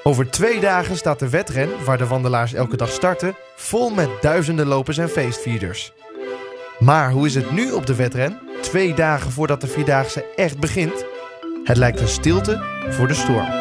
Over 2 dagen staat de wedren, waar de wandelaars elke dag starten, vol met duizenden lopers en feestvierders. Maar hoe is het nu op de wedren, 2 dagen voordat de Vierdaagse echt begint? Het lijkt een stilte voor de storm.